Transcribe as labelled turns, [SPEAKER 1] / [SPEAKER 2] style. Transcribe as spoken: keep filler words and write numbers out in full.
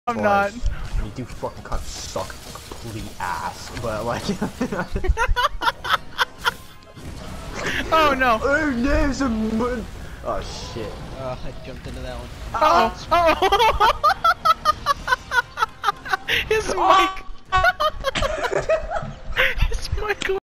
[SPEAKER 1] I'm
[SPEAKER 2] Or,
[SPEAKER 1] not.
[SPEAKER 2] I mean, you do fucking cut suck complete ass, but like.
[SPEAKER 1] Oh no!
[SPEAKER 2] Oh no! There's a mud. Oh shit!
[SPEAKER 3] Uh, I jumped into that one.
[SPEAKER 1] Uh oh! Oh! His mic. His mic.